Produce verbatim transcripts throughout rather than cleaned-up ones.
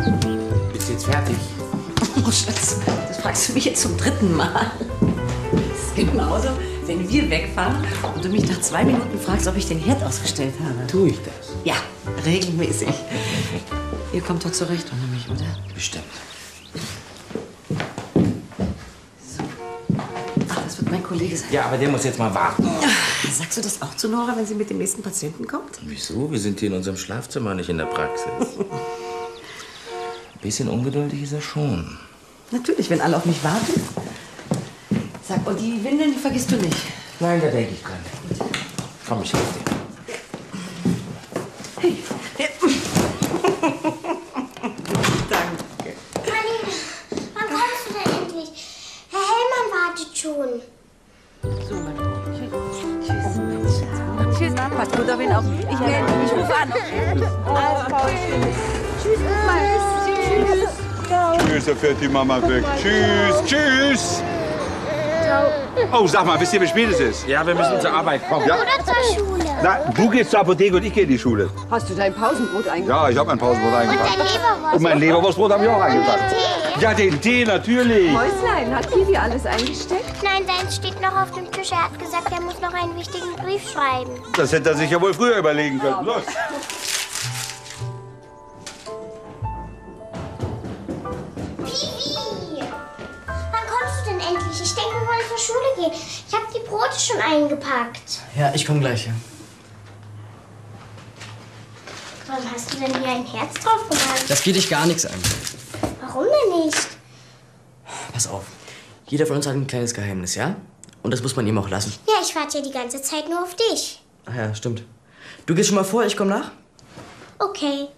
Bist du jetzt fertig? Oh, Schatz, das fragst du mich jetzt zum dritten Mal. Das ist genauso, wenn wir wegfahren und du mich nach zwei Minuten fragst, ob ich den Herd ausgestellt habe. Tue ich das? Ja, regelmäßig. Ihr kommt doch zurecht ohne mich, oder? Bestimmt. So. Ach, das wird mein Kollege sein. Ja, aber der muss jetzt mal warten. Sagst du das auch zu Nora, wenn sie mit dem nächsten Patienten kommt? Wieso? Wir sind hier in unserem Schlafzimmer, nicht in der Praxis. Ein bisschen ungeduldig ist er schon. Natürlich, wenn alle auf mich warten. Sag, und die Windeln, die vergisst du nicht? Nein, da denke ich dran. Komm, ich helfe dir. Hey. Danke. Marlene, wann kommst du denn endlich? Herr Hellmann wartet schon. So, meine Liebe. Tschüss. Tschüss, pass gut auf ihn auf. Ich melde mich, ich rufe an. Alles Paul. Tschüss, tschüss. Tschüss. Tschüss, da fährt die Mama weg. Tschüss, tschüss. Oh, sag mal, wisst ihr, wie spät es ist? Ja, wir müssen zur Arbeit kommen. Ja? Oder zur Schule. Na, du gehst zur Apotheke und ich gehe in die Schule. Hast du dein Pausenbrot eingepackt? Ja, ich habe mein Pausenbrot Und eingepackt. dein Leberwurst. Und mein Leberwurstbrot habe ich auch eingepackt. Tee? Ja, den Tee, natürlich. Häuslein, hat Kiwi alles eingesteckt? Nein, deins steht noch auf dem Tisch. Er hat gesagt, er muss noch einen wichtigen Brief schreiben. Das hätte er sich ja wohl früher überlegen können. Los. Pipi! Wann kommst du denn endlich? Ich denke, wir wollen zur Schule gehen. Ich habe die Brote schon eingepackt. Ja, ich komme gleich. Ja. Warum hast du denn hier ein Herz drauf gemacht? Das geht dich gar nichts an. Warum denn nicht? Pass auf. Jeder von uns hat ein kleines Geheimnis, ja? Und das muss man ihm auch lassen. Ja, ich warte ja die ganze Zeit nur auf dich. Ach ja, stimmt. Du gehst schon mal vor, ich komme nach. Okay.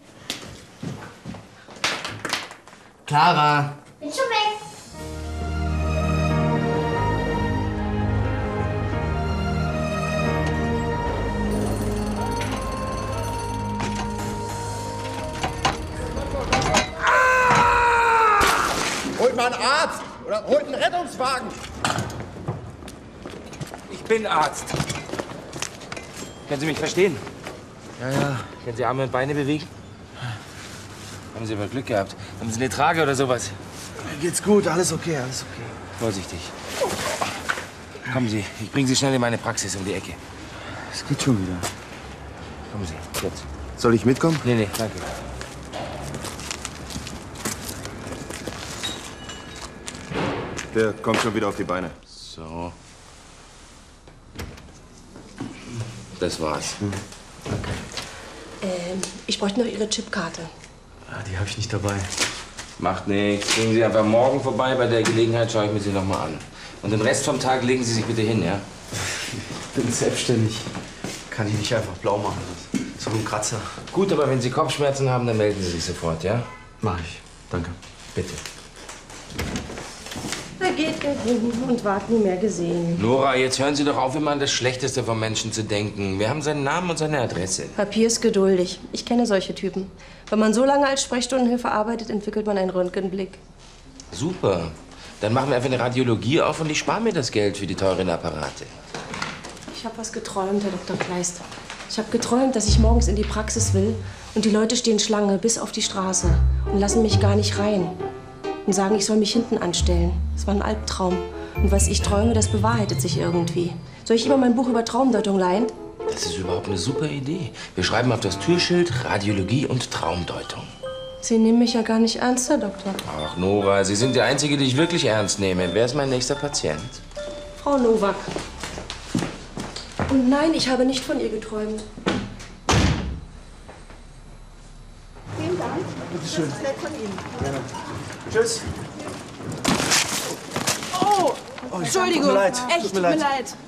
Clara. Bin schon weg. Holt mal einen Arzt oder holt einen Rettungswagen. Ich bin Arzt. Können Sie mich verstehen? Ja, ja. Können Sie Arme und Beine bewegen? Haben Sie aber Glück gehabt. Haben Sie eine Trage oder sowas? Mir geht's gut, alles okay, alles okay. Vorsichtig. Kommen Sie, ich bringe Sie schnell in meine Praxis um die Ecke. Es geht schon wieder. Kommen Sie, jetzt. Soll ich mitkommen? Nee, nee, danke. Der kommt schon wieder auf die Beine. So. Das war's. Ähm, ich bräuchte noch Ihre Chipkarte. Ah, die habe ich nicht dabei. Macht nichts. Gehen Sie einfach morgen vorbei. Bei der Gelegenheit schaue ich mir Sie noch mal an. Und den Rest vom Tag legen Sie sich bitte hin, ja? Ich bin selbstständig. Kann ich nicht einfach blau machen. So ein Kratzer. Gut, aber wenn Sie Kopfschmerzen haben, dann melden Sie sich sofort, ja? Mach ich. Danke. Bitte. Da geht er hin und ward nie mehr gesehen. Nora, jetzt hören Sie doch auf, immer an das Schlechteste vom Menschen zu denken. Wir haben seinen Namen und seine Adresse. Papier ist geduldig. Ich kenne solche Typen. Wenn man so lange als Sprechstundenhilfe arbeitet, entwickelt man einen Röntgenblick. Super. Dann machen wir einfach eine Radiologie auf und ich spare mir das Geld für die teuren Apparate. Ich habe was geträumt, Herr Doktor Kleist. Ich habe geträumt, dass ich morgens in die Praxis will und die Leute stehen Schlange bis auf die Straße und lassen mich gar nicht rein. Und sagen, ich soll mich hinten anstellen. Das war ein Albtraum. Und was ich träume, das bewahrheitet sich irgendwie. Soll ich immer mein Buch über Traumdeutung leihen? Das ist überhaupt eine super Idee. Wir schreiben auf das Türschild Radiologie und Traumdeutung. Sie nehmen mich ja gar nicht ernst, Herr Doktor. Ach, Nora, Sie sind die Einzige, die ich wirklich ernst nehme. Wer ist mein nächster Patient? Frau Nowak. Und nein, ich habe nicht von ihr geträumt. Vielen Dank. Bitte schön. Das ist nett von Ihnen. Gerne. Tschüss. Oh, Oh, ich- Entschuldigung. Tut mir leid. Echt, Tut mir tut mir leid. leid.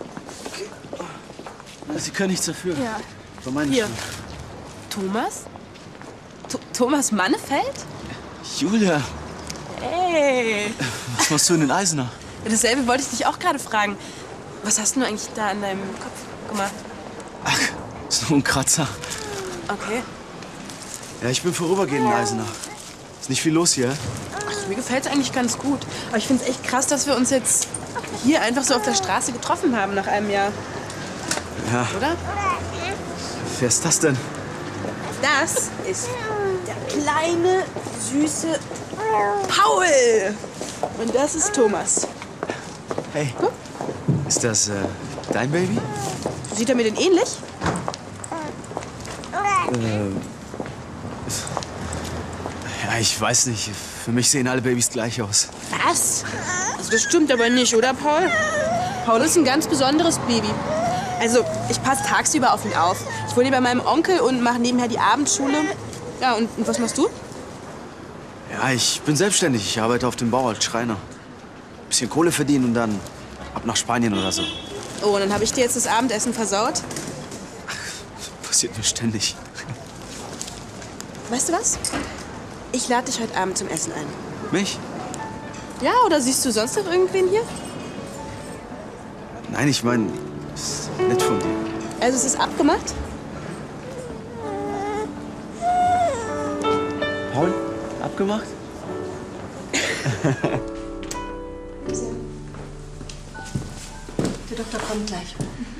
Sie können nichts dafür. Ja. War meine Hier. Schuld. Thomas? Th Thomas Mannefeld? Julia, Hey. was machst du in den Eisener? Dasselbe wollte ich dich auch gerade fragen. Was hast du eigentlich da an deinem Kopf gemacht? Ach, ist nur ein Kratzer. Okay. Ja, ich bin vorübergehend in Eisenach. Ist nicht viel los hier. Ach, mir gefällt es eigentlich ganz gut. Aber ich finde es echt krass, dass wir uns jetzt hier einfach so auf der Straße getroffen haben nach einem Jahr. Ja, Oder? wer ist das denn? Das ist der kleine, süße Paul. Und das ist Thomas. Hey, ist das äh, dein Baby? Sieht er mir denn ähnlich? Ähm, ja, ich weiß nicht. Für mich sehen alle Babys gleich aus. Was? Also das stimmt aber nicht, oder Paul? Paul ist ein ganz besonderes Baby. Also, ich passe tagsüber auf ihn auf. Ich wohne bei meinem Onkel und mache nebenher die Abendschule. Ja, und, und was machst du? Ja, ich bin selbstständig. Ich arbeite auf dem Bau als Schreiner. Bisschen Kohle verdienen und dann ab nach Spanien oder so. Oh, und dann habe ich dir jetzt das Abendessen versaut. Passiert mir ständig. Weißt du was? Ich lade dich heute Abend zum Essen ein. Mich? Ja, oder siehst du sonst noch irgendwen hier? Nein, ich meine, das ist nett von dir. Also es ist abgemacht? Paul, abgemacht? Der Doktor kommt gleich.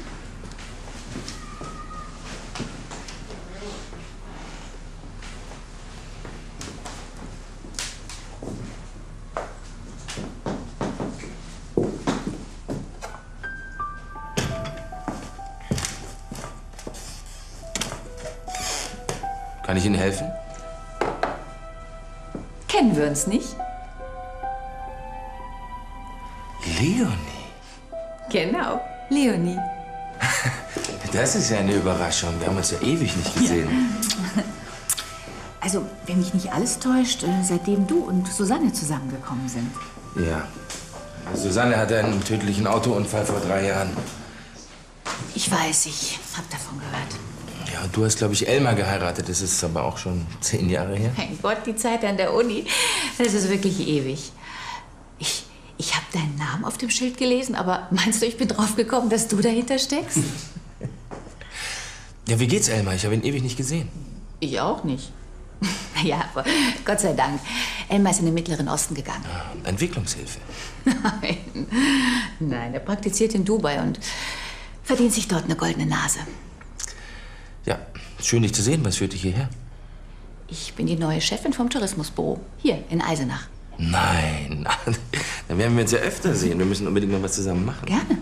Kann ich Ihnen helfen? Kennen wir uns nicht? Leonie. Genau, Leonie. Das ist ja eine Überraschung. Wir haben uns ja ewig nicht gesehen. Ja. Also, wenn mich nicht alles täuscht, seitdem du und Susanne zusammengekommen sind. Ja. Susanne hatte einen tödlichen Autounfall vor drei Jahren. Ich weiß, ich hab davon gehört. Ja, und du hast, glaube ich, Elmar geheiratet. Das ist aber auch schon zehn Jahre her. Mein Gott, die Zeit an der Uni, das ist wirklich ewig. Ich, ich habe deinen Namen auf dem Schild gelesen, aber meinst du, ich bin drauf gekommen, dass du dahinter steckst? Ja, wie geht's Elmar? Ich habe ihn ewig nicht gesehen. Ich auch nicht. Ja, aber Gott sei Dank. Elmar ist in den Mittleren Osten gegangen. Ja, Entwicklungshilfe. Nein. Nein, er praktiziert in Dubai und verdient sich dort eine goldene Nase. Ja, schön, dich zu sehen. Was führt dich hierher? Ich bin die neue Chefin vom Tourismusbüro. Hier, in Eisenach. Nein, dann werden wir uns ja öfter sehen. Wir müssen unbedingt noch was zusammen machen. Gerne.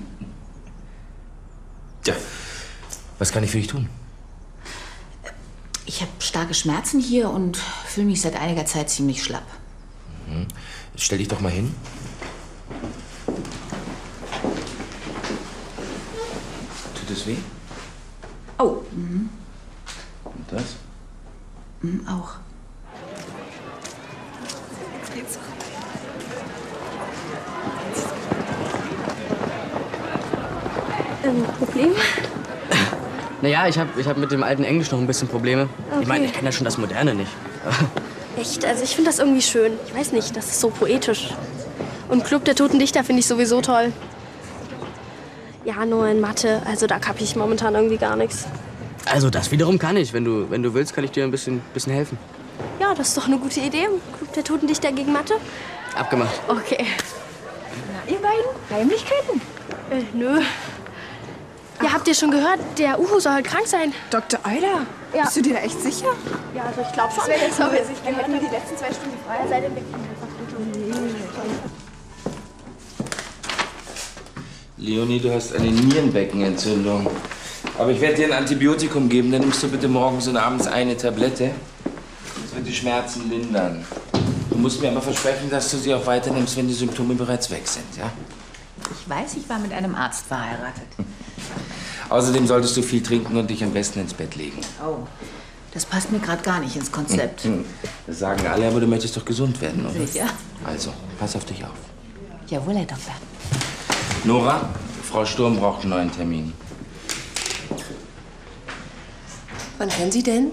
Tja, was kann ich für dich tun? Ich habe starke Schmerzen hier und fühle mich seit einiger Zeit ziemlich schlapp. Mhm. Stell dich doch mal hin. Tut es weh? Oh. Mhm. Und das? Mhm, auch. Ähm, Problem? Naja, ich habe ich hab mit dem alten Englisch noch ein bisschen Probleme. Okay. Ich meine, ich kenne ja schon das Moderne nicht. Echt? Also ich finde das irgendwie schön. Ich weiß nicht, das ist so poetisch. Und Club der Toten Dichter finde ich sowieso toll. Ja, nur in Mathe, also da kapiere ich momentan irgendwie gar nichts. Also das wiederum kann ich. Wenn du, wenn du willst, kann ich dir ein bisschen, bisschen helfen. Ja, das ist doch eine gute Idee. Club der Toten Dichter gegen Mathe? Abgemacht. Okay. Na, ihr beiden? Heimlichkeiten? Äh, nö. Ja, habt ihr schon gehört? Der Uhu soll halt krank sein. Doktor Euler? Ja. Bist du dir da echt sicher? Ja, also ich glaube schon. Das wäre jetzt Aber nur, wenn ich dann hätten wir die die letzten zwei Stunden frei. Seid ihr weg. Leonie, du hast eine Nierenbeckenentzündung. Aber ich werde dir ein Antibiotikum geben. Dann nimmst du bitte morgens und abends eine Tablette. Das wird die Schmerzen lindern. Du musst mir aber versprechen, dass du sie auch weiter nimmst, wenn die Symptome bereits weg sind, ja? Ich weiß, ich war mit einem Arzt verheiratet. Außerdem solltest du viel trinken und dich am besten ins Bett legen. Oh, das passt mir gerade gar nicht ins Konzept. Das sagen alle, aber du möchtest doch gesund werden, oder? Sicher. Also, pass auf dich auf. Jawohl, Herr Doktor. Nora, Frau Sturm braucht einen neuen Termin. Wann können Sie denn?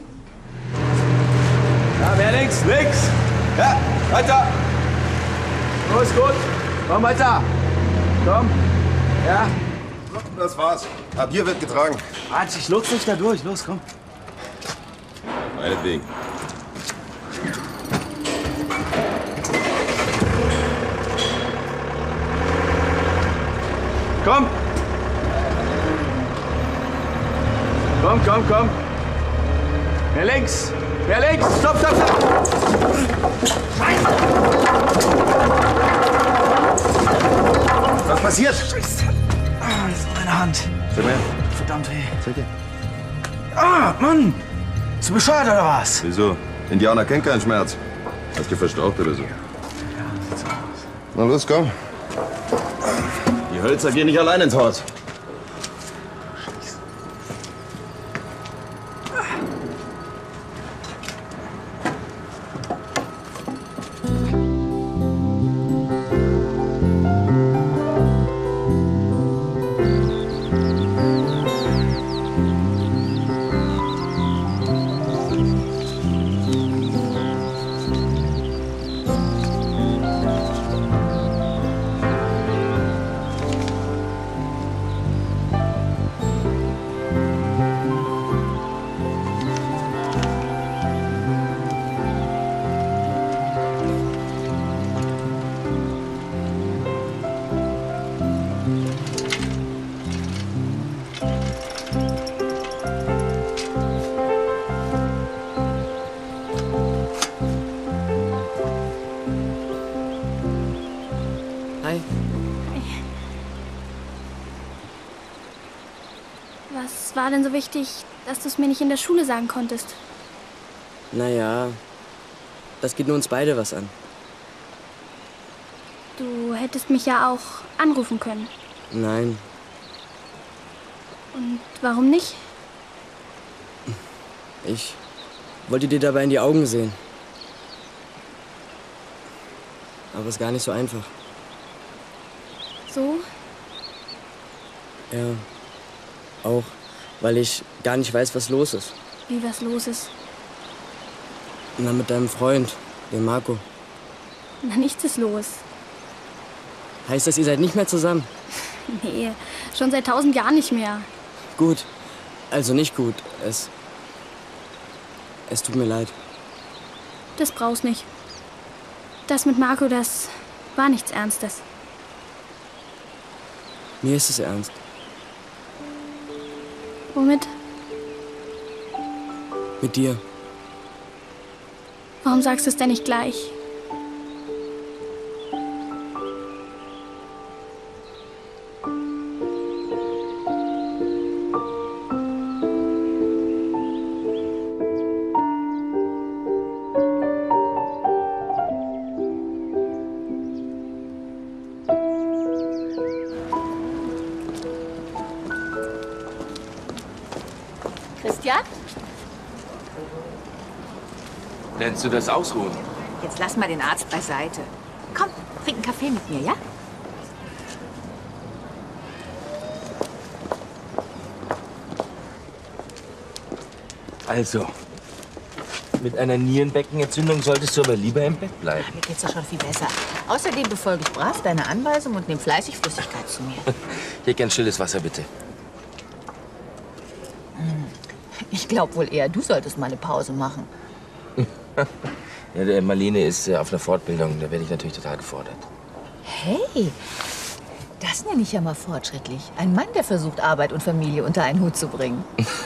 Ja, mehr links, links. Ja, weiter. Los, gut. Komm weiter. Komm. Ja. Das war's. Ab hier wird getragen. Quatsch, ich lotse dich da durch. Los, komm. Meinetwegen. Komm. Komm, komm, komm. Mehr links. Mehr links! Stopp, stopp, stopp! Was passiert? Scheiße. Ah, das ist meine Hand. Sag mal. Verdammt weh. Zeig dir. Ah, Mann! Bist du bescheuert oder was? Wieso? Indianer kennen keinen Schmerz. Hast du verstaucht oder so? Ja, sieht so aus. Na los, komm. Die Hölzer gehen nicht allein ins Haus. Hi. Was war denn so wichtig, dass du es mir nicht in der Schule sagen konntest? Naja, das geht nur uns beide was an. Du hättest mich ja auch anrufen können. Nein, Und warum nicht? ich wollte dir dabei in die Augen sehen. Aber es ist gar nicht so einfach. So? Ja, auch weil ich gar nicht weiß, was los ist. Wie was los ist? Na, mit deinem Freund, dem Marco. Na, nichts ist los. Heißt das, ihr seid nicht mehr zusammen? Nee, schon seit tausend Jahren nicht mehr. Gut. Also nicht gut. Es. Es tut mir leid. Das brauchst nicht. Das mit Marco, das war nichts Ernstes. Mir ist es ernst. Womit? Mit dir. Warum sagst du es denn nicht gleich? Christian? Nennst du das Ausruhen? Jetzt lass mal den Arzt beiseite. Komm, trink einen Kaffee mit mir, ja? Also, mit einer Nierenbeckenentzündung solltest du aber lieber im Bett bleiben. Mir geht's doch schon viel besser. Außerdem befolge ich brav deine Anweisung und nehme fleißig Flüssigkeit zu mir. Hier gern stilles Wasser, bitte. Ich glaube wohl eher, du solltest mal eine Pause machen. Ja, der Marlene ist äh, auf einer Fortbildung. Da werde ich natürlich total gefordert. Hey, das nenne ich ja mal fortschrittlich. Ein Mann, der versucht, Arbeit und Familie unter einen Hut zu bringen.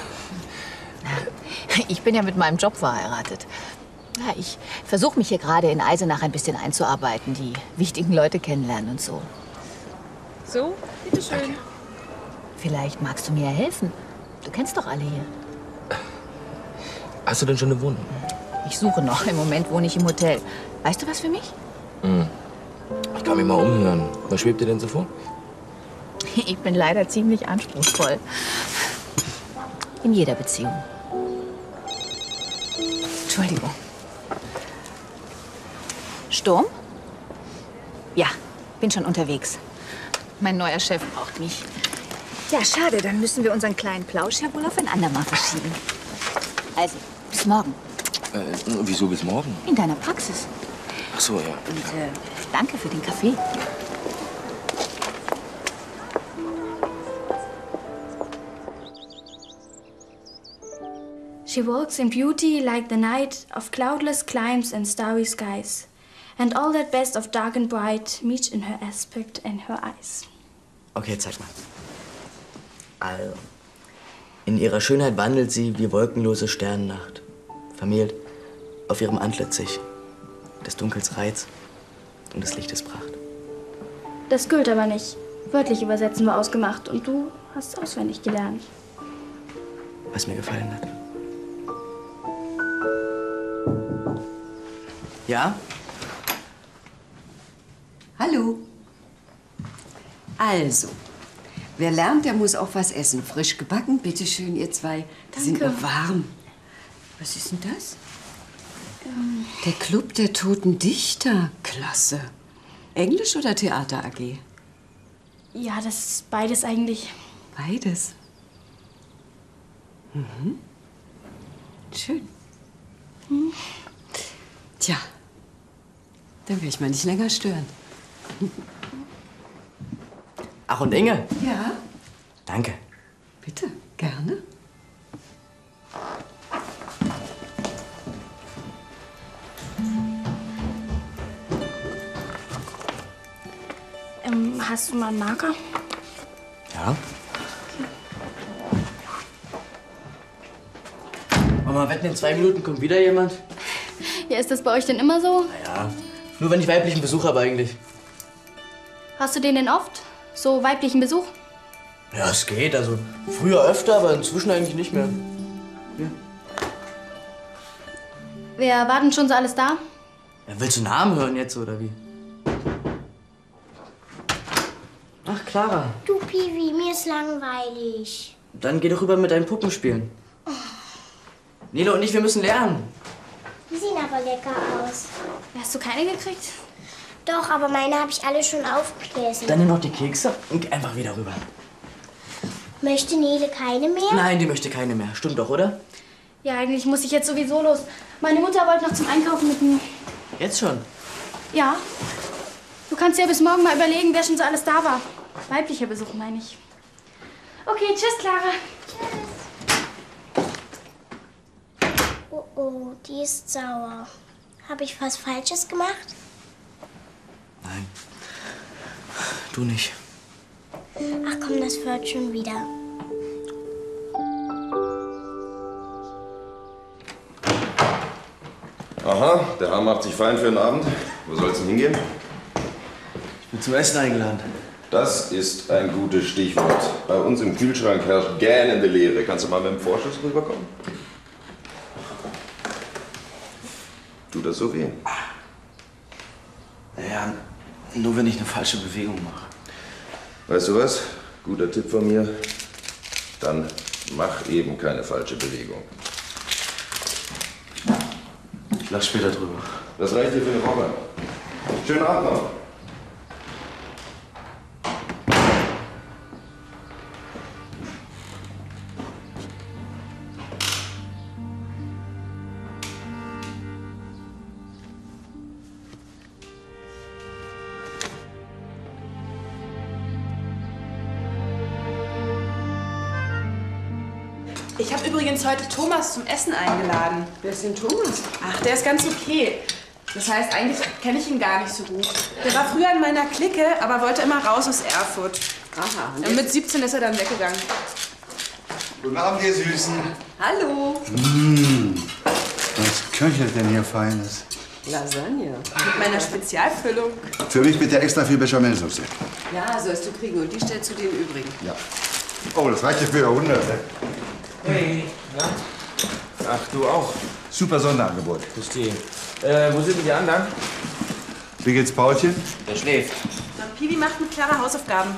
Ich bin ja mit meinem Job verheiratet. Ja, ich versuche mich hier gerade in Eisenach ein bisschen einzuarbeiten, die wichtigen Leute kennenlernen und so. So, bitteschön. Vielleicht magst du mir ja helfen. Du kennst doch alle hier. Hast du denn schon eine Wohnung? Ich suche noch. Im Moment wohne ich im Hotel. Weißt du was für mich? Hm. Ich kann mich mal umhören. Was schwebt dir denn so vor? Ich bin leider ziemlich anspruchsvoll. In jeder Beziehung. Entschuldigung. Sturm? Ja, bin schon unterwegs. Mein neuer Chef braucht mich. Ja, schade, dann müssen wir unseren kleinen Plausch ja wohl auf ein andermal verschieben. Also, bis morgen. Äh, wieso bis morgen? In deiner Praxis. Ach so, ja. Und äh, danke für den Kaffee. She walks in beauty like the night of cloudless climes and starry skies. And all that best of dark and bright meets in her aspect and her eyes. Okay, zeig mal. Also, in ihrer Schönheit wandelt sie wie wolkenlose Sternennacht. Vermählt auf ihrem Antlitz sich. Des Dunkels Reiz und des Lichtes Pracht. Das gilt aber nicht. Wörtlich übersetzen wir ausgemacht und du hast auswendig gelernt. Was mir gefallen hat. Ja? Hallo. Also, wer lernt, der muss auch was essen. Frisch gebacken, bitteschön, ihr zwei. Die sind Danke. noch warm. Was ist denn das? Ähm, Der Club der Toten Dichter. Klasse. Englisch oder Theater A G? ja, das ist beides eigentlich. Beides. Mhm. Schön. Hm. Tja, dann will ich mal nicht länger stören. Ach, und Inge? Ja? Danke. Bitte, gerne. Ähm, hast du mal einen Marker? Ja? Mama, wetten, in zwei Minuten kommt wieder jemand? Ja, ist das bei euch denn immer so? Ja, nur wenn ich weiblichen Besuch habe eigentlich. Hast du den denn oft? So weiblichen Besuch? Ja, es geht. Also früher öfter, aber inzwischen eigentlich nicht mehr. Ja. Wer war denn schon so alles da? Ja, willst du Namen hören jetzt, oder wie? Ach, Clara. Du, Piwi, mir ist langweilig. Dann geh doch rüber mit deinen Puppen spielen. Nele und ich, wir müssen lernen. Die sehen aber lecker aus. Hast du keine gekriegt? Doch, aber meine habe ich alle schon aufgegessen. Dann nimm noch die Kekse und geh einfach wieder rüber. Möchte Nele keine mehr? Nein, die möchte keine mehr. Stimmt doch, oder? Ja, eigentlich muss ich jetzt sowieso los. Meine Mutter wollte noch zum Einkaufen mit mir. Jetzt schon? Ja. Du kannst ja bis morgen mal überlegen, wer schon so alles da war. Weiblicher Besuch, meine ich. Okay, tschüss, Clara. Oh, oh, die ist sauer. Habe ich was Falsches gemacht? Nein. Du nicht. Ach komm, das wird schon wieder. Aha, der Herr macht sich fein für den Abend. Wo soll's denn hingehen? Ich bin zum Essen eingeladen. Das ist ein gutes Stichwort. Bei uns im Kühlschrank herrscht gähnende Leere. Kannst du mal mit dem Vorschuss rüberkommen? Tut das so weh? Naja, nur wenn ich eine falsche Bewegung mache. Weißt du was? Guter Tipp von mir. Dann mach eben keine falsche Bewegung. Ich lass später drüber. Das reicht dir für eine Woche. Schönen Abend noch. Ich habe übrigens heute Thomas zum Essen eingeladen. Wer ist denn Thomas? Ach, der ist ganz okay. Das heißt, eigentlich kenne ich ihn gar nicht so gut. Der war früher in meiner Clique, aber wollte immer raus aus Erfurt. Aha. Und mit siebzehn ist er dann weggegangen. Guten Abend, ihr Süßen. Hallo. Mmh, was köchelt denn hier Feines? Lasagne. Mit meiner Spezialfüllung. Für mich bitte extra viel Bechamelsoße. Ja, sollst du kriegen. Und die stellst du den übrigen. Ja. Oh, das reicht ja für Jahrhunderte. Hey, na? Ach, du auch? Super Sonderangebot. Verstehe. Äh, wo sind denn die anderen? Wie geht's Paulchen? Der schläft. Na, Piwi macht mit Clara Hausaufgaben.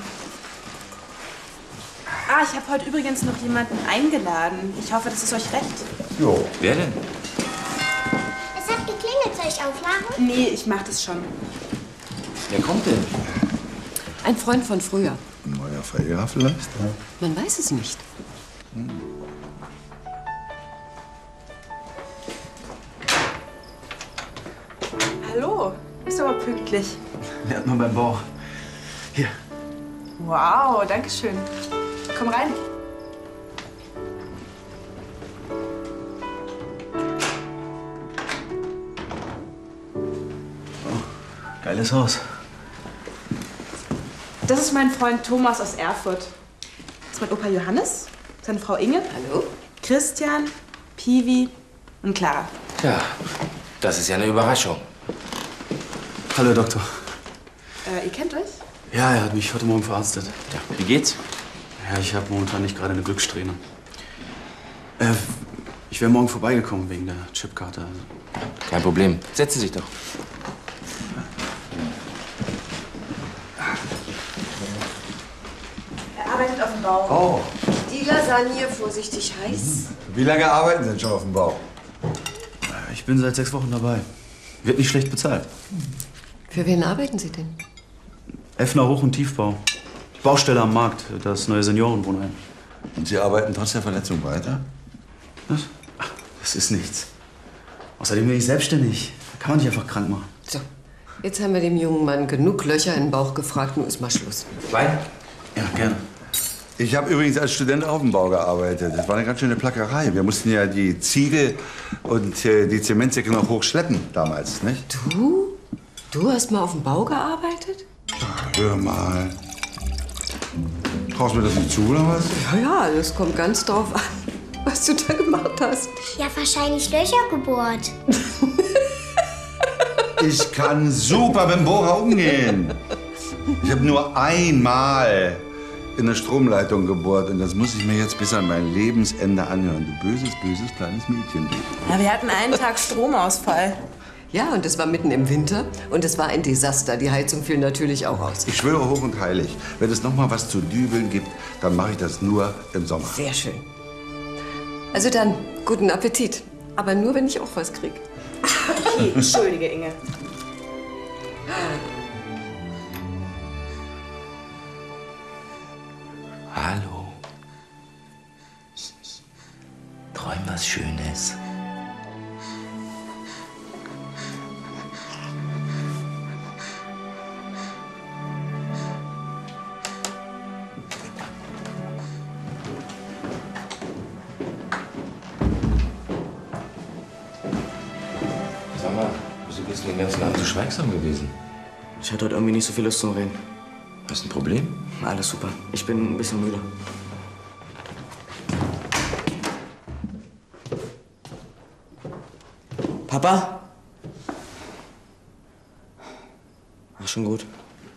Ah, ich habe heute übrigens noch jemanden eingeladen. Ich hoffe, das ist euch recht. Jo. Wer denn? Es hat geklingelt. Soll ich aufmachen? Nee, ich mach das schon. Wer kommt denn? Ein Freund von früher. Ein neuer Verehrer vielleicht? Man weiß es nicht. Hm. Hallo, bist aber pünktlich. Lernt man beim Bauch. Hier. Wow, danke schön. Komm rein. Geiles Haus. Das ist mein Freund Thomas aus Erfurt. Das ist mein Opa Johannes, seine Frau Inge. Hallo. Christian, Piwi und Clara. Ja, Das ist ja eine Überraschung. Hallo, Herr Doktor. Äh, ihr kennt euch? Ja, er hat mich heute Morgen verarztet. Ja, wie geht's? Ja, ich habe momentan nicht gerade eine Glückssträhne. Äh, ich wäre morgen vorbeigekommen wegen der Chipkarte. Kein Problem. Setzen Sie sich doch. Er arbeitet auf dem Bau. Oh. Die Lasagne, vorsichtig heiß. Wie lange arbeiten Sie denn schon auf dem Bau? Ich bin seit sechs Wochen dabei. Wird nicht schlecht bezahlt. Für wen arbeiten Sie denn? Effner Hoch- und Tiefbau. Die Baustelle am Markt, das neue Seniorenwohnheim. Und Sie arbeiten trotz der Verletzung weiter? Was? Ach, das ist nichts. Außerdem bin ich selbstständig. Da kann man nicht einfach krank machen. So, jetzt haben wir dem jungen Mann genug Löcher in den Bauch gefragt. Nun ist mal Schluss. Wein? Ja, gerne. Ich habe übrigens als Student auf dem Bau gearbeitet. Das war eine ganz schöne Plackerei. Wir mussten ja die Ziegel und äh, die Zementsäcke noch hochschleppen damals, nicht? Du? Du hast mal auf dem Bau gearbeitet? Hör mal. Traust du mir das nicht zu, oder was? Ja, ja, das kommt ganz drauf an, was du da gemacht hast. Ja, wahrscheinlich Löcher gebohrt. Ich kann super mit dem Bohrer umgehen. Ich habe nur einmal in eine Stromleitung gebohrt und das muss ich mir jetzt bis an mein Lebensende anhören. Du böses, böses kleines Mädchen. Ja, wir hatten einen Tag Stromausfall. Ja, und es war mitten im Winter und es war ein Desaster. Die Heizung fiel natürlich auch aus. Ich schwöre hoch und heilig, wenn es noch mal was zu dübeln gibt, dann mache ich das nur im Sommer. Sehr schön. Also dann, guten Appetit. Aber nur, wenn ich auch was krieg. Okay, entschuldige, Inge. Hallo. Träum was Schönes. Sag mal, wieso bist du den ganzen Abend so schweigsam gewesen? Ich hatte heute irgendwie nicht so viel Lust zum Reden. Hast du ein Problem? Alles super. Ich bin ein bisschen müde. Papa? Ach, schon gut.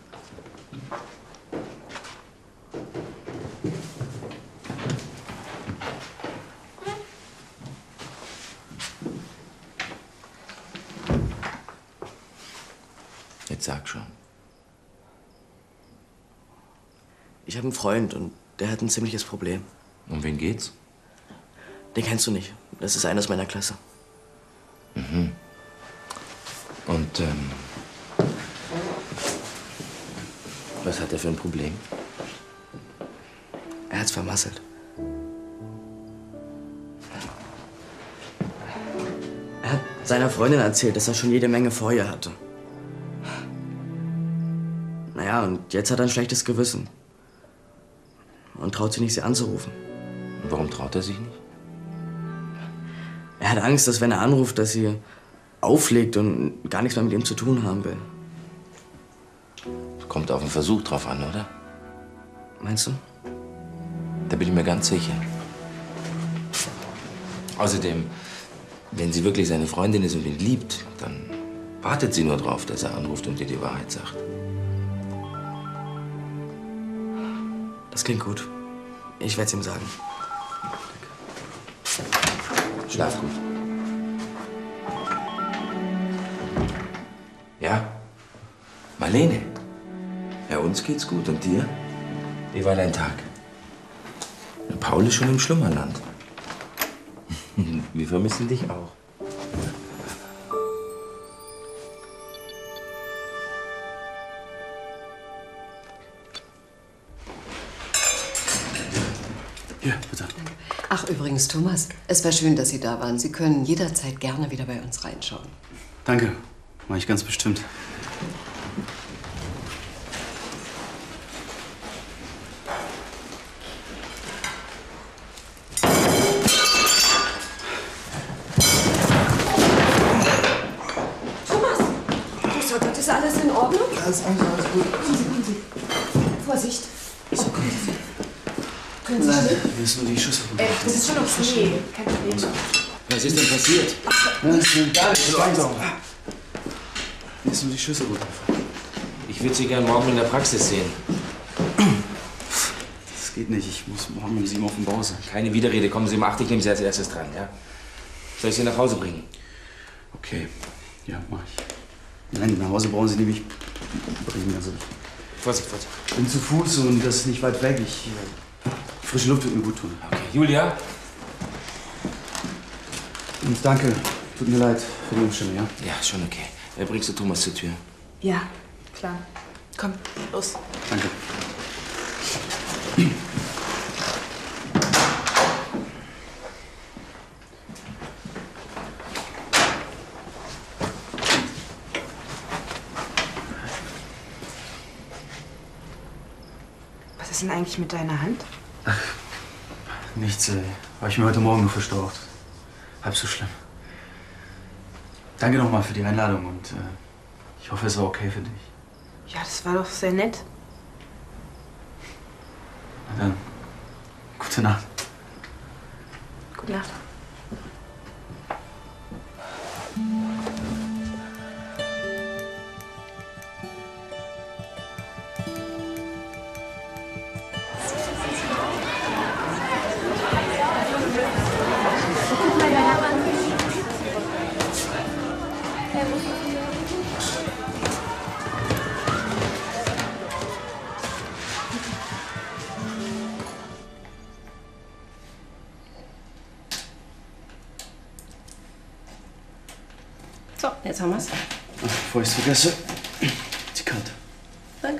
Jetzt sag schon. Ich habe einen Freund und der hat ein ziemliches Problem. Um wen geht's? Den kennst du nicht. Das ist einer aus meiner Klasse. Mhm. Und, ähm... was hat er für ein Problem? Er hat's vermasselt. Er hat seiner Freundin erzählt, dass er schon jede Menge vor ihr hatte. Naja, und jetzt hat er ein schlechtes Gewissen. Und traut sich nicht, sie anzurufen. Und warum traut er sich nicht? Er hat Angst, dass wenn er anruft, dass sie auflegt und gar nichts mehr mit ihm zu tun haben will. Kommt auf den Versuch drauf an, oder? Meinst du? Da bin ich mir ganz sicher. Außerdem, wenn sie wirklich seine Freundin ist und ihn liebt, dann wartet sie nur drauf, dass er anruft und ihr die Wahrheit sagt. Das klingt gut. Ich werde es ihm sagen. Schlaf gut. Ja? Marlene? Ja, uns geht's gut. Und dir? Wie war dein Tag? Paul ist schon im Schlummerland. Wir vermissen dich auch. Hier, bitte. Ach, übrigens, Thomas, es war schön, dass Sie da waren. Sie können jederzeit gerne wieder bei uns reinschauen. Danke. Mach ich ganz bestimmt. Thomas! Grüß Gott, ist alles in Ordnung? Alles, alles, alles gut. Kommen Sie, kommen Sie. Vorsicht. So, kommen Sie. Können Sie Nein, stehen? wir müssen nur die Schüsse. Äh, das ist schon okay. Kein Problem. Was Was ist denn passiert? Ja, das ist gar nicht. Langsam. Hier ist nur die Schüssel runtergefallen. Ich würde Sie gern morgen in der Praxis sehen. Das geht nicht. Ich muss morgen um sieben auf dem Bau sein. Keine Widerrede. Kommen Sie um acht. Ich nehme Sie als erstes dran, ja? Soll ich Sie nach Hause bringen? Okay. Ja, mach ich. Nein, nach Hause brauchen Sie nämlich bringen. Also, Vorsicht, Vorsicht. ich bin zu Fuß und das ist nicht weit weg. Ich, frische Luft wird mir gut tun. Okay. Julia? Und danke. Tut mir leid für die Umstände, ja? Ja, schon okay. Äh, bringst du Thomas zur Tür? Ja, klar. Komm, los. Danke. Was ist denn eigentlich mit deiner Hand? Nichts, ey. Habe ich mir heute Morgen nur verstaucht. Halb so schlimm. Danke nochmal für die Einladung und äh, ich hoffe, es war okay für dich. Ja, das war doch sehr nett. Na dann, gute Nacht. Gute Nacht. So, jetzt haben wir's. Bevor ich es vergesse, die Karte. Danke.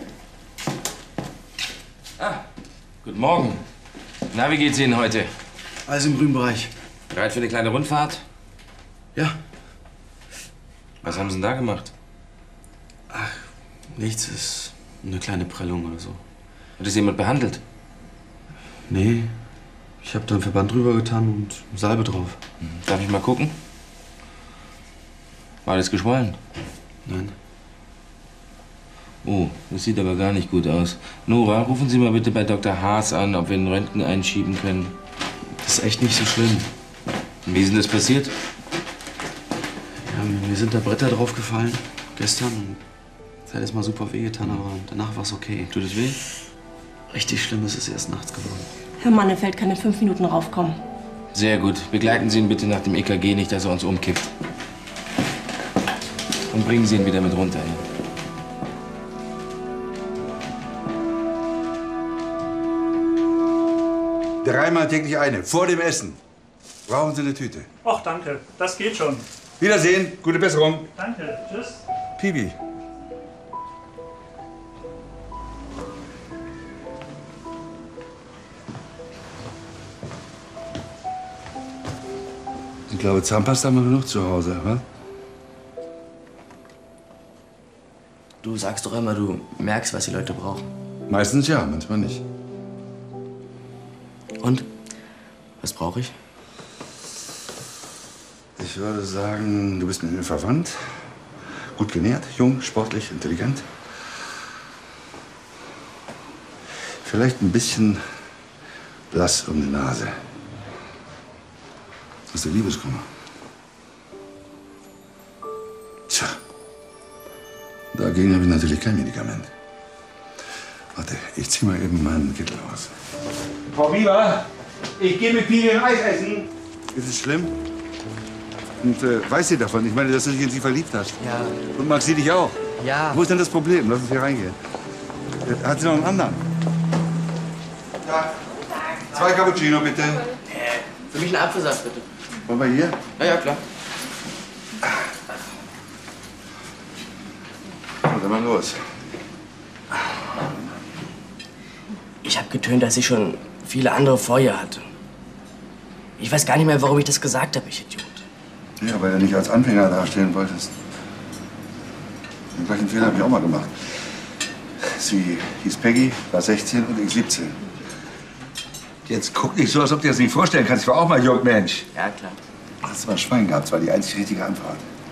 Ah, guten Morgen. Na, wie geht's Ihnen heute? Alles im grünen Bereich. Bereit für eine kleine Rundfahrt? Ja. Was haben Sie denn da gemacht? Ach, nichts. Ist eine kleine Prellung oder so. Hat es jemand behandelt? Nee. Ich habe da einen Verband drüber getan und Salbe drauf. Darf ich mal gucken? War alles geschwollen? Nein. Oh, das sieht aber gar nicht gut aus. Nora, rufen Sie mal bitte bei Doktor Haas an, ob wir einen Röntgen einschieben können. Das ist echt nicht so schlimm. Wie ist denn das passiert? Ja, mir sind da Bretter draufgefallen gestern und es hat erstmal super wehgetan, aber danach war es okay. Tut es weh? Richtig schlimm ist es erst nachts geworden. Herr Mannefeld kann in fünf Minuten raufkommen. Sehr gut. Begleiten Sie ihn bitte nach dem E K G nicht, dass er uns umkippt. Und bringen Sie ihn wieder mit runter. Ja? Dreimal täglich eine, vor dem Essen. Brauchen Sie eine Tüte? Ach, danke. Das geht schon. Wiedersehen, gute Besserung. Danke. Tschüss. Pibi. Ich glaube, Zahnpasta haben wir genug zu Hause, wa? Du sagst doch immer, du merkst, was die Leute brauchen. Meistens ja, manchmal nicht. Und? Was brauche ich? Ich würde sagen, du bist mit mir verwandt. Gut genährt, jung, sportlich, intelligent. Vielleicht ein bisschen blass um die Nase. Hast du Liebeskummer? Tja, dagegen habe ich natürlich kein Medikament. Warte, ich zieh mal eben meinen Kittel aus. Frau Bieber, ich gehe mit Pibi ein Eis essen. Ist es schlimm? Und äh, weiß sie davon? Ich meine, dass du dich in sie verliebt hast. Ja. Und mag sie dich auch? Ja. Wo ist denn das Problem? Lass uns hier reingehen. Äh, Hat sie noch einen anderen? Ja. Zwei Cappuccino, bitte. Äh, für mich einen Apfelsaft, bitte. Wollen wir hier? Ja, ja, klar. Und dann mal los. Ich habe getönt, dass ich schon viele andere vor ihr hatte. Ich weiß gar nicht mehr, warum ich das gesagt habe, ich Idiot. Ja, weil du nicht als Anfänger dastehen wolltest. Den gleichen Fehler habe ich auch mal gemacht. Sie hieß Peggy, war sechzehn und ich siebzehn. Jetzt guck nicht so, als ob du dir das nicht vorstellen kannst. Ich war auch mal jung, Mensch. Ja, klar. Hast du mal Schwein gehabt? Das war die einzig richtige Antwort.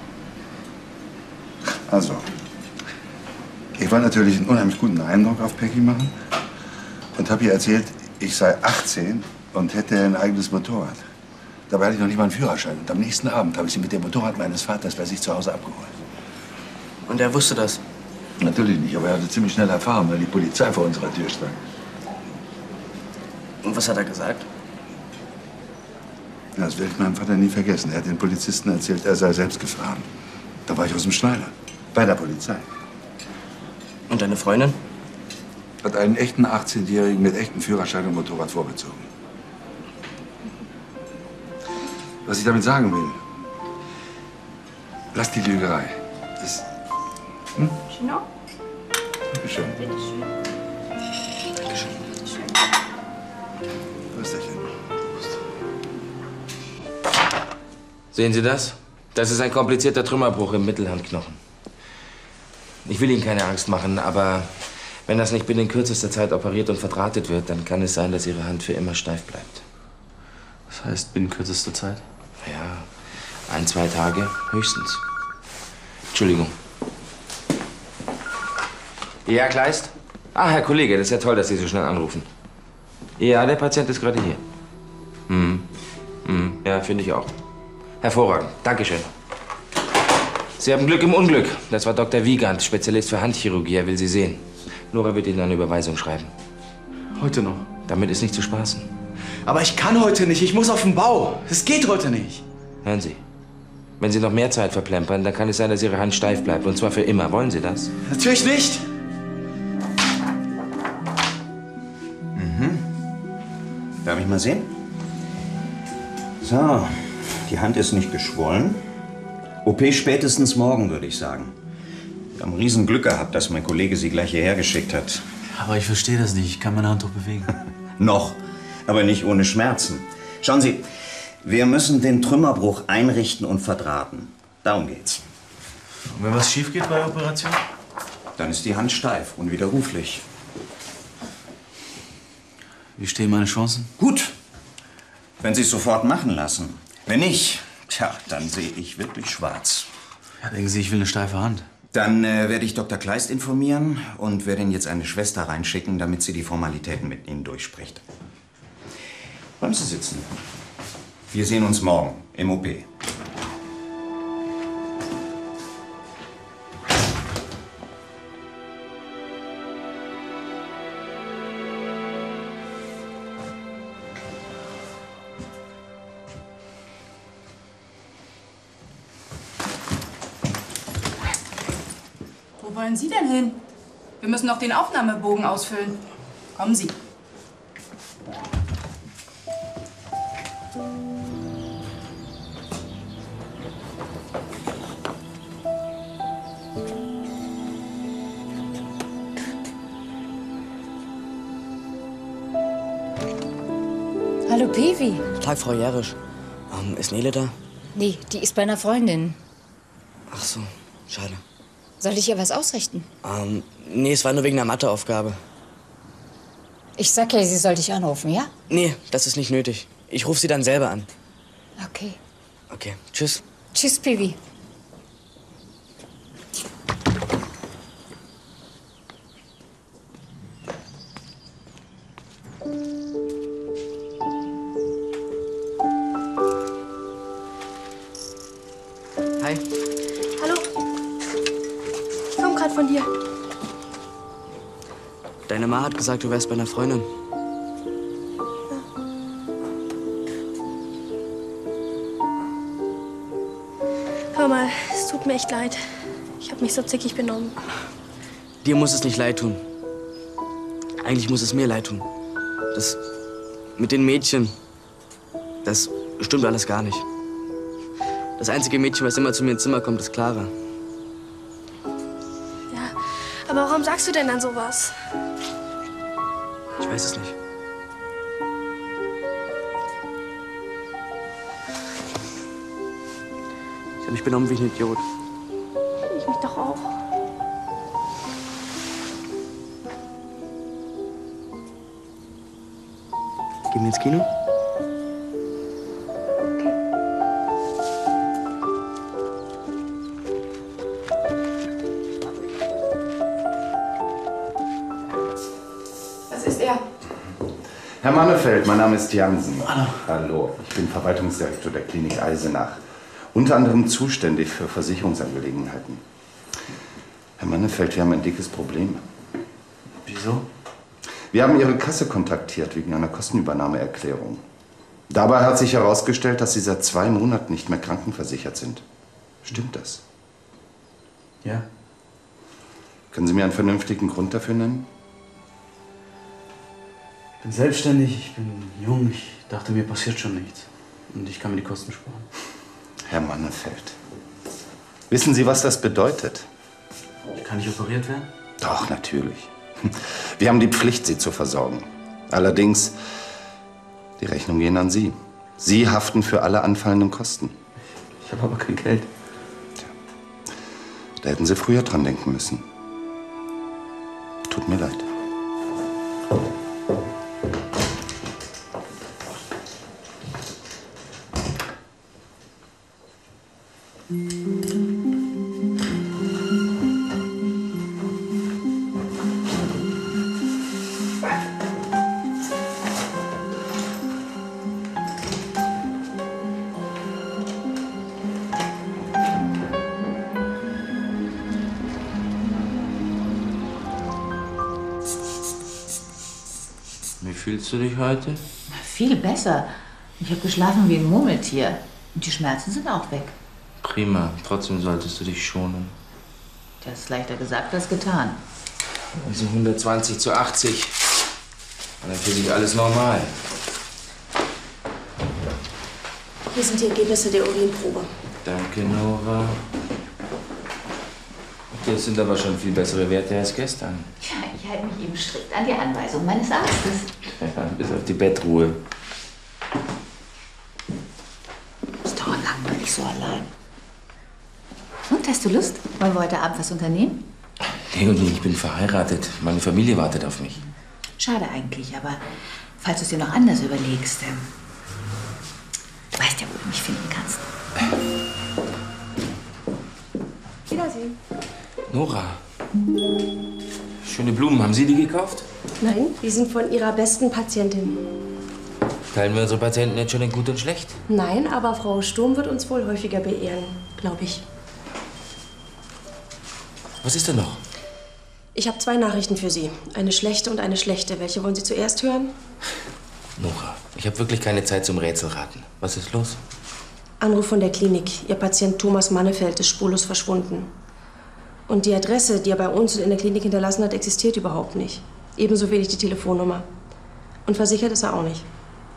Also, ich wollte natürlich einen unheimlich guten Eindruck auf Peggy machen und habe ihr erzählt, ich sei achtzehn und hätte ein eigenes Motorrad. Dabei hatte ich noch nicht mal einen Führerschein. Und am nächsten Abend habe ich sie mit dem Motorrad meines Vaters bei sich zu Hause abgeholt. Und er wusste das? Natürlich nicht, aber er hatte ziemlich schnell erfahren, weil die Polizei vor unserer Tür stand. Und was hat er gesagt? Ja, das werde ich meinem Vater nie vergessen. Er hat den Polizisten erzählt, er sei selbst gefahren. Da war ich aus dem Schneider. Bei der Polizei. Und deine Freundin? Hat einen echten achtzehnjährigen mit echtem Führerschein und Motorrad vorgezogen. Was ich damit sagen will, lass die Lügerei. Das... Hm? Genau. Bitte schön. Bitte schön. Dankeschön. Bitte schön. Prösterchen. Sehen Sie das? Das ist ein komplizierter Trümmerbruch im Mittelhandknochen. Ich will Ihnen keine Angst machen, aber wenn das nicht binnen kürzester Zeit operiert und verdrahtet wird, dann kann es sein, dass Ihre Hand für immer steif bleibt. Was heißt binnen kürzester Zeit? Ja, ein, zwei Tage höchstens. Entschuldigung. Ja, Kleist? Ah, Herr Kollege, das ist ja toll, dass Sie so schnell anrufen. Ja, der Patient ist gerade hier. Hm. Hm. Ja, finde ich auch. Hervorragend. Dankeschön. Sie haben Glück im Unglück. Das war Doktor Wiegand, Spezialist für Handchirurgie. Er will Sie sehen. Nora wird Ihnen eine Überweisung schreiben. Heute noch? Damit ist nicht zu spaßen. Aber ich kann heute nicht. Ich muss auf den Bau. Es geht heute nicht. Hören Sie. Wenn Sie noch mehr Zeit verplempern, dann kann es sein, dass Ihre Hand steif bleibt. Und zwar für immer. Wollen Sie das? Natürlich nicht. Mhm. Darf ich mal sehen? So, die Hand ist nicht geschwollen. O P spätestens morgen, würde ich sagen. Wir haben riesen Glück gehabt, dass mein Kollege Sie gleich hierher geschickt hat. Aber ich verstehe das nicht. Ich kann meine Hand doch bewegen. Noch, aber nicht ohne Schmerzen. Schauen Sie, wir müssen den Trümmerbruch einrichten und verdrahten. Darum geht's. Und wenn was schief geht bei der Operation? Dann ist die Hand steif, unwiderruflich. Wie stehen meine Chancen? Gut, wenn Sie es sofort machen lassen. Wenn nicht, tja, dann sehe ich wirklich schwarz. Ja, denken Sie, ich will eine steife Hand? Dann äh, werde ich Doktor Kleist informieren und werde Ihnen jetzt eine Schwester reinschicken, damit sie die Formalitäten mit Ihnen durchspricht. Bleiben Sie sitzen. Wir sehen uns morgen im O P. Wo wollen Sie denn hin? Wir müssen noch den Aufnahmebogen ausfüllen. Kommen Sie. Hallo, Pevi. Tag, Frau Jarisch. Ähm, ist Nele da? Nee, die ist bei einer Freundin. Ach so, schade. Soll ich ihr was ausrichten? Ähm, nee, es war nur wegen der Matheaufgabe. Ich sag ja, sie soll dich anrufen, ja? Nee, das ist nicht nötig. Ich rufe sie dann selber an. Okay. Okay, tschüss. Tschüss, Pevi. Hi. Hallo. Ich komm gerade von dir. Deine Ma hat gesagt, du wärst bei einer Freundin. Hör mal, es tut mir echt leid. Ich habe mich so zickig benommen. Dir muss es nicht leid tun. Eigentlich muss es mir leid tun. Das mit den Mädchen, das stimmt alles gar nicht. Das einzige Mädchen, was immer zu mir ins Zimmer kommt, ist Clara. Ja, aber warum sagst du denn dann sowas? Ich weiß es nicht. Ich habe mich benommen wie ein Idiot. Ich mich doch auch. Gehen wir ins Kino? Was ist er? Herr Mannefeld, mein Name ist Jansen. Hallo. Hallo, ich bin Verwaltungsdirektor der Klinik Eisenach. Unter anderem zuständig für Versicherungsangelegenheiten. Herr Mannefeld, wir haben ein dickes Problem. Wieso? Wir haben Ihre Kasse kontaktiert wegen einer Kostenübernahmeerklärung. Dabei hat sich herausgestellt, dass Sie seit zwei Monaten nicht mehr krankenversichert sind. Stimmt das? Ja. Können Sie mir einen vernünftigen Grund dafür nennen? Ich bin selbstständig, ich bin jung, ich dachte, mir passiert schon nichts. Und ich kann mir die Kosten sparen. Herr Mannefeld, wissen Sie, was das bedeutet? Kann ich operiert werden? Doch, natürlich. Wir haben die Pflicht, Sie zu versorgen. Allerdings, die Rechnungen gehen an Sie. Sie haften für alle anfallenden Kosten. Ich habe aber kein Geld. Tja, da hätten Sie früher dran denken müssen. Tut mir leid. Wie fühlst du dich heute? Viel besser. Ich habe geschlafen wie ein Murmeltier. Und die Schmerzen sind auch weg. Prima. Trotzdem solltest du dich schonen. Das ist leichter gesagt als getan. Also hundertzwanzig zu achtzig. Und dann für dich alles normal. Hier sind die Ergebnisse der Urinprobe. Danke, Nora. Das sind aber schon viel bessere Werte als gestern. Tja, ich halte mich eben strikt an die Anweisung meines Arztes. Ja, bis auf die Bettruhe. Ist doch langweilig so allein. Und, hast du Lust? Wollen wir heute Abend was unternehmen? Leonie, ich bin verheiratet. Meine Familie wartet auf mich. Schade eigentlich, aber falls du es dir noch anders überlegst, ähm, du weißt ja, wo du mich finden kannst. Wiedersehen. Nora, schöne Blumen. Haben Sie die gekauft? Nein, die sind von Ihrer besten Patientin. Teilen wir unsere Patienten jetzt schon in gut und schlecht? Nein, aber Frau Sturm wird uns wohl häufiger beehren, glaube ich. Was ist denn noch? Ich habe zwei Nachrichten für Sie. Eine schlechte und eine schlechte. Welche wollen Sie zuerst hören? Nora, ich habe wirklich keine Zeit zum Rätselraten. Was ist los? Anruf von der Klinik. Ihr Patient Thomas Mannefeld ist spurlos verschwunden. Und die Adresse, die er bei uns und in der Klinik hinterlassen hat, existiert überhaupt nicht. Ebenso wenig die Telefonnummer. Und versichert ist er auch nicht.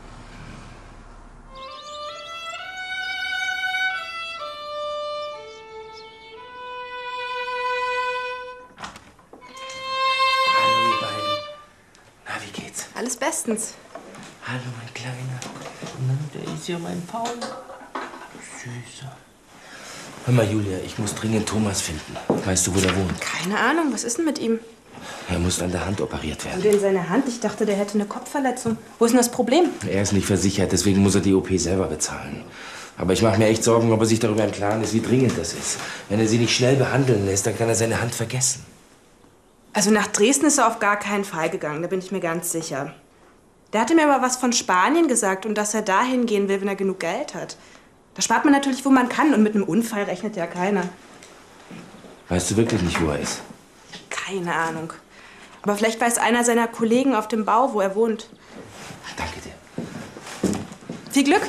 Hallo, ihr beiden. Na, wie geht's? Alles bestens. Hallo, mein Kleiner. Na, der ist ja mein Paul. Süßer. Hör mal, Julia, ich muss dringend Thomas finden. Weißt du, wo der wohnt? Keine Ahnung, was ist denn mit ihm? Er muss an der Hand operiert werden. Und in seine Hand? Ich dachte, der hätte eine Kopfverletzung. Wo ist denn das Problem? Er ist nicht versichert, deswegen muss er die O P selber bezahlen. Aber ich mache mir echt Sorgen, ob er sich darüber im Klaren ist, wie dringend das ist. Wenn er sie nicht schnell behandeln lässt, dann kann er seine Hand vergessen. Also nach Dresden ist er auf gar keinen Fall gegangen, da bin ich mir ganz sicher. Der hatte mir aber was von Spanien gesagt und dass er dahin gehen will, wenn er genug Geld hat. Da spart man natürlich, wo man kann, und mit einem Unfall rechnet ja keiner. Weißt du wirklich nicht, wo er ist? Keine Ahnung. Aber vielleicht weiß einer seiner Kollegen auf dem Bau, wo er wohnt. Danke dir. Viel Glück.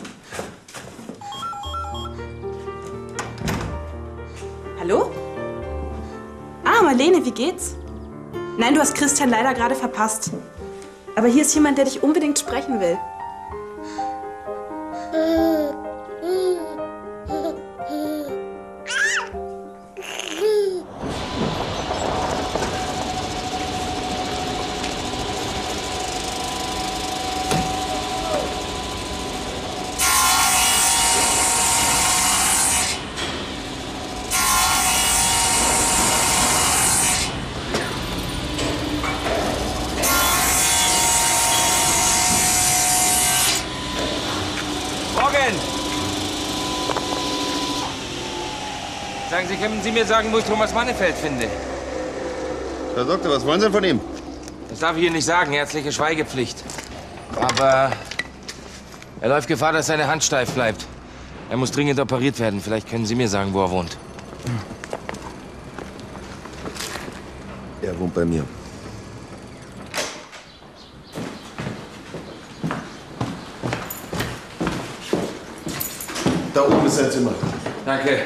Hallo? Ah, Marlene, wie geht's? Nein, du hast Christian leider gerade verpasst. Aber hier ist jemand, der dich unbedingt sprechen will. Sagen Sie, können Sie mir sagen, wo ich Thomas Mannefeld finde? Herr Doktor, was wollen Sie von ihm? Das darf ich Ihnen nicht sagen. Ärztliche Schweigepflicht. Aber er läuft Gefahr, dass seine Hand steif bleibt. Er muss dringend operiert werden. Vielleicht können Sie mir sagen, wo er wohnt. Er wohnt bei mir. Da oben ist sein Zimmer. Danke.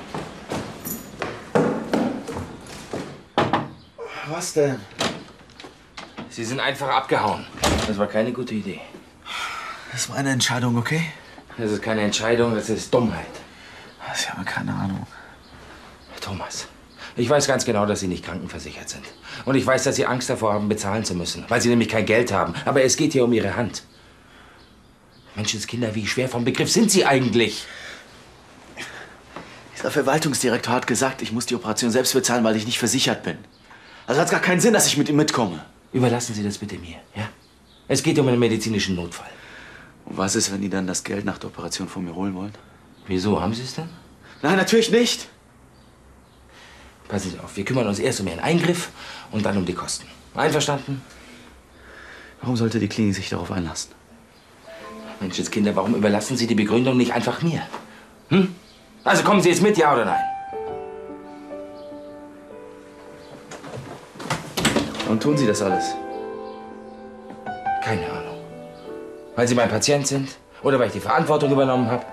Was denn? Sie sind einfach abgehauen. Das war keine gute Idee. Das war eine Entscheidung, okay? Das ist keine Entscheidung, das ist Dummheit. Ich habe keine Ahnung. Thomas, ich weiß ganz genau, dass Sie nicht krankenversichert sind. Und ich weiß, dass Sie Angst davor haben, bezahlen zu müssen, weil Sie nämlich kein Geld haben. Aber es geht hier um Ihre Hand. Menschenskinder, wie schwer vom Begriff sind Sie eigentlich? Dieser Verwaltungsdirektor hat gesagt, ich muss die Operation selbst bezahlen, weil ich nicht versichert bin. Also hat es gar keinen Sinn, dass ich mit ihm mitkomme. Überlassen Sie das bitte mir, ja? Es geht um einen medizinischen Notfall. Und was ist, wenn die dann das Geld nach der Operation von mir holen wollen? Wieso? Haben Sie es denn? Nein, natürlich nicht. Passen Sie auf, wir kümmern uns erst um Ihren Eingriff und dann um die Kosten. Einverstanden? Warum sollte die Klinik sich darauf einlassen? Menschenskinder, warum überlassen Sie die Begründung nicht einfach mir? Hm? Also kommen Sie jetzt mit, ja oder nein? Warum tun Sie das alles? Keine Ahnung. Weil Sie mein Patient sind? Oder weil ich die Verantwortung übernommen habe?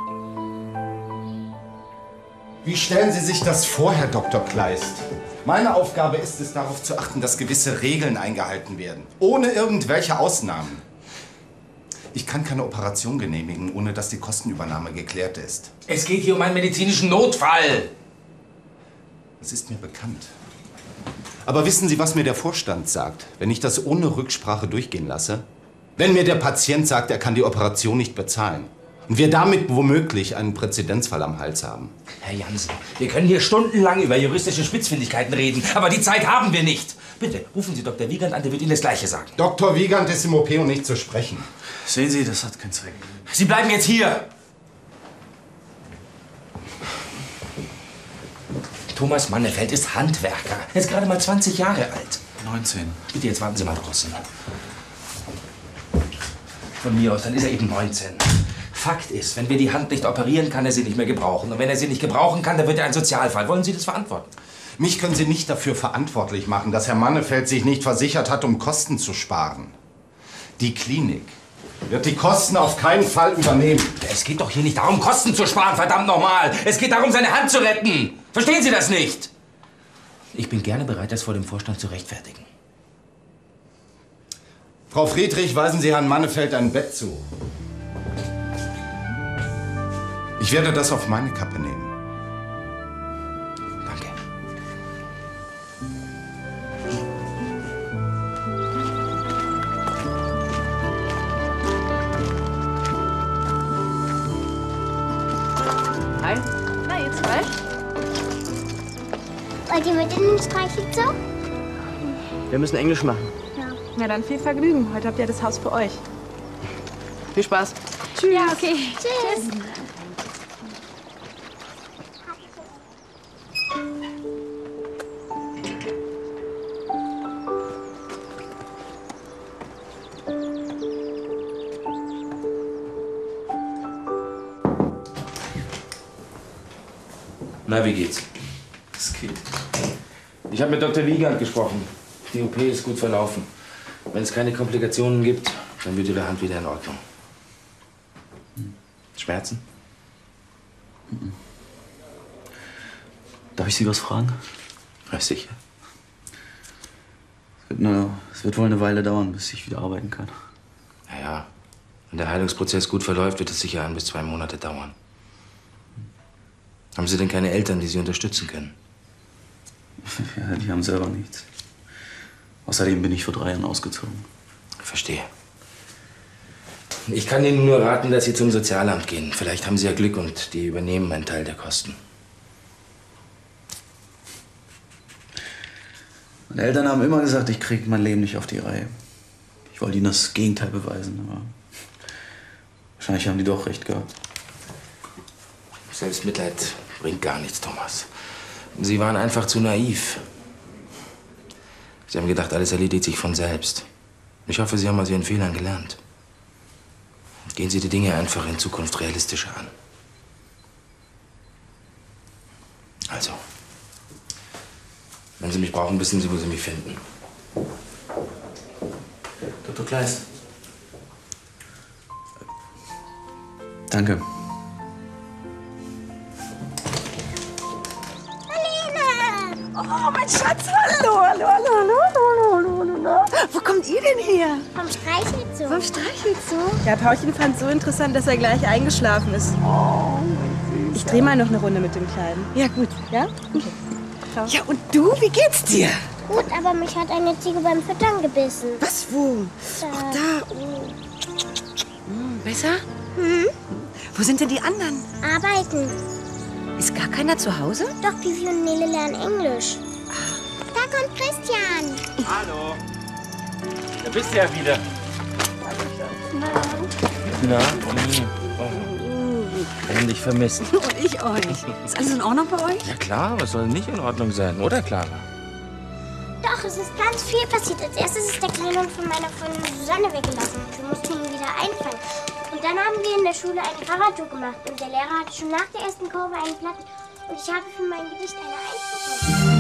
Wie stellen Sie sich das vor, Herr Doktor Kleist? Meine Aufgabe ist es, darauf zu achten, dass gewisse Regeln eingehalten werden. Ohne irgendwelche Ausnahmen. Ich kann keine Operation genehmigen, ohne dass die Kostenübernahme geklärt ist. Es geht hier um einen medizinischen Notfall. Das ist mir bekannt. Aber wissen Sie, was mir der Vorstand sagt, wenn ich das ohne Rücksprache durchgehen lasse? Wenn mir der Patient sagt, er kann die Operation nicht bezahlen. Und wir damit womöglich einen Präzedenzfall am Hals haben. Herr Jansen, wir können hier stundenlang über juristische Spitzfindigkeiten reden, aber die Zeit haben wir nicht. Bitte, rufen Sie Doktor Wiegand an, der wird Ihnen das Gleiche sagen. Doktor Wiegand ist im O P und nicht zu sprechen. Sehen Sie, das hat keinen Zweck. Sie bleiben jetzt hier. Thomas Mannefeld ist Handwerker. Er ist gerade mal zwanzig Jahre alt. neunzehn. Bitte, jetzt warten Sie mal draußen. Von mir aus, dann ist er eben neunzehn. Fakt ist, wenn wir die Hand nicht operieren, kann er sie nicht mehr gebrauchen. Und wenn er sie nicht gebrauchen kann, dann wird er ein Sozialfall. Wollen Sie das verantworten? Mich können Sie nicht dafür verantwortlich machen, dass Herr Mannefeld sich nicht versichert hat, um Kosten zu sparen. Die Klinik wird die Kosten auf keinen Fall übernehmen. Es geht doch hier nicht darum, Kosten zu sparen, verdammt nochmal. Es geht darum, seine Hand zu retten. Verstehen Sie das nicht? Ich bin gerne bereit, das vor dem Vorstand zu rechtfertigen. Frau Friedrich, weisen Sie Herrn Mannefeld ein Bett zu. Ich werde das auf meine Kappe nehmen. Danke. Hi. Na, ihr zwei? Wollt ihr mit in den Streichelzoo? Wir müssen Englisch machen. Na dann viel Vergnügen. Heute habt ihr das Haus für euch. Viel Spaß. Tschüss. Ja, okay. Tschüss. Na, wie geht's? Es geht. Ich habe mit Doktor Wiegand gesprochen. Die O P ist gut verlaufen. Wenn es keine Komplikationen gibt, dann wird Ihre Hand wieder in Ordnung. Schmerzen? Darf ich Sie was fragen? Ja, sicher. Es wird, eine, es wird wohl eine Weile dauern, bis ich wieder arbeiten kann. Naja, wenn der Heilungsprozess gut verläuft, wird es sicher ein bis zwei Monate dauern. Haben Sie denn keine Eltern, die Sie unterstützen können? Ja, die haben selber nichts. Außerdem bin ich vor drei Jahren ausgezogen. Verstehe. Ich kann Ihnen nur raten, dass Sie zum Sozialamt gehen. Vielleicht haben Sie ja Glück und die übernehmen einen Teil der Kosten. Meine Eltern haben immer gesagt, ich kriege mein Leben nicht auf die Reihe. Ich wollte ihnen das Gegenteil beweisen, aber wahrscheinlich haben die doch recht gehabt. Selbstmitleid bringt gar nichts, Thomas. Sie waren einfach zu naiv. Sie haben gedacht, alles erledigt sich von selbst. Ich hoffe, Sie haben aus Ihren Fehlern gelernt. Gehen Sie die Dinge einfach in Zukunft realistischer an. Also, wenn Sie mich brauchen, wissen Sie, wo Sie mich finden. Doktor Kleist. Danke. Oh, mein Schatz, hallo, hallo, hallo, hallo, hallo, hallo, hallo. Wo kommt ihr denn her? Vom Streichelzoo. Vom Streichelzoo? Ja, Paulchen fand es so interessant, dass er gleich eingeschlafen ist. Oh, ich drehe mal noch eine Runde mit dem Kleinen. Ja, gut. Ja? Okay. Ciao. Ja, und du, wie geht's dir? Gut, aber mich hat eine Ziege beim Füttern gebissen. Was, wo? Da. Oh, da. Oh. Hm, besser? Hm? Wo sind denn die anderen? Arbeiten. Ist gar keiner zu Hause? Doch, Pipi und Nele lernen Englisch. Da kommt Christian. Hallo. Da bist du ja wieder. Na? Wir haben dich vermisst. Und ich euch. Ist alles in Ordnung bei euch? Ja klar, was soll nicht in Ordnung sein, oder Clara? Doch, es ist ganz viel passiert. Als erstes ist der kleine Hund von meiner Freundin Susanne weggelaufen. Wir mussten ihn wieder einfangen. Und dann haben wir in der Schule eine Fahrradtour gemacht. Und der Lehrer hatte schon nach der ersten Kurve einen Platten. Und ich habe für mein Gedicht eine Eins bekommen.